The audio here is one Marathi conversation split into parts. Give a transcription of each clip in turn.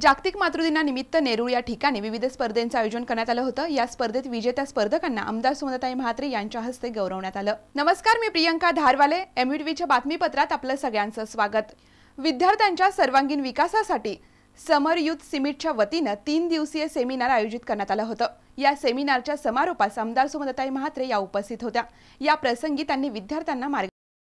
जागतिक मातृदिनानिमित्त नेरूळ या ठिकाणी विविध स्पर्धांचे आयोजन करण्यात आलं होतं। या स्पर्धेत विजेत्या स्पर्धकांना आमदार सुमनताई महात्रे यांच्या हस्ते गौरवण्यात आलं। नमस्कार, मी प्रियंका धारवाले, एमयूटीव्हीच्या बातमीपत्रात आपलं सगळ्यांचं स्वागत। विद्यार्थ्यांच्या सर्वांगीण विकासासाठी समर युथ सिमिटच्या वतीने 3 दिवसीय सेमिनार आयोजित करण्यात आलं होतं। या सेमिनारच्या समारोपास आमदार सुमनताई महात्रे या उपस्थित होत्या। या प्रसंगी त्यांनी विद्यार्थ्यांना मार्ग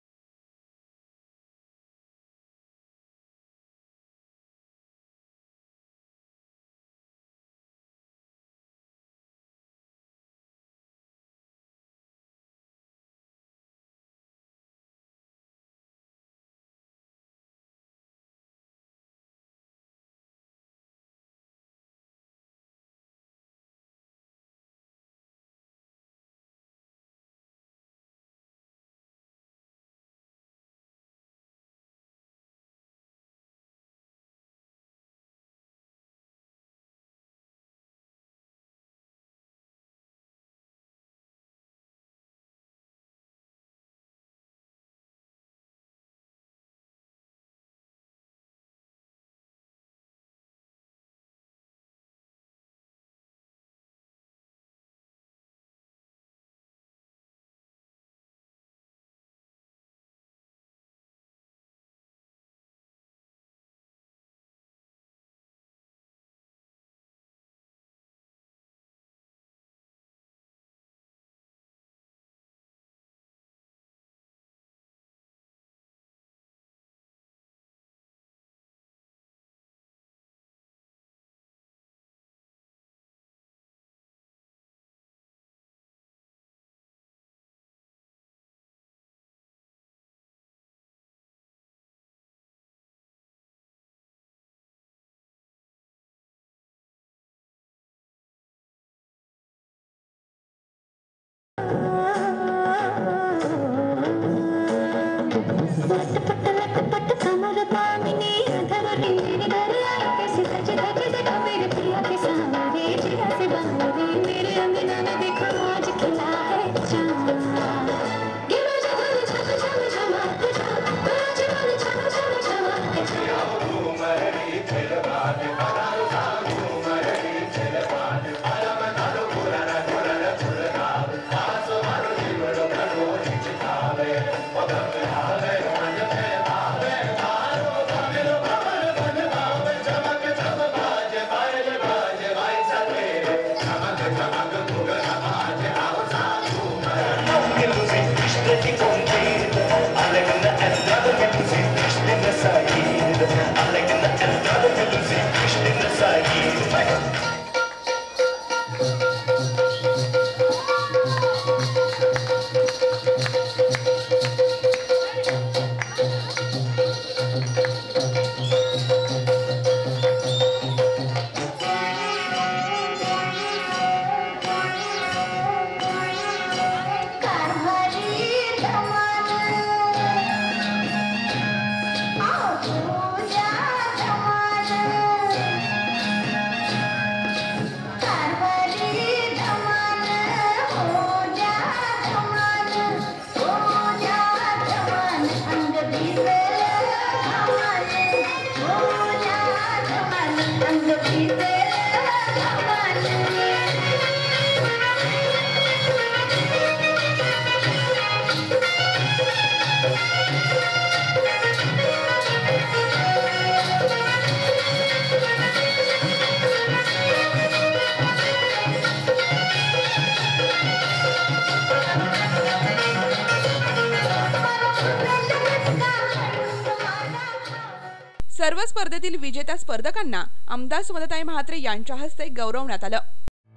सर्व स्पर्धेतील विजेत्या स्पर्धकांना आमदार सुमनताई महात्रे यांच्या हस्ते गौरवण्यात आलं।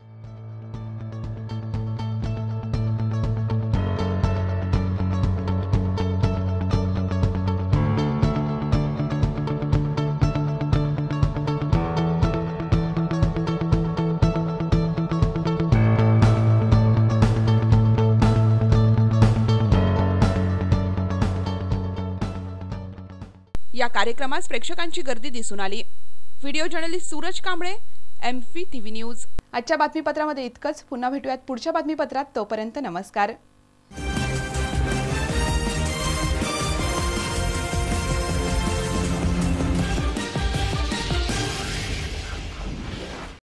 या कार्यक्रमास प्रेक्षकांची गर्दी दिसून आली। Video journalist Suraj Kamble, MUTV news. आजच्या बातमीपत्रामध्ये इतकंच। पुन्हा भेटूयात पुढच्या बातमीपत्रात। तोपर्यंत नमस्कार।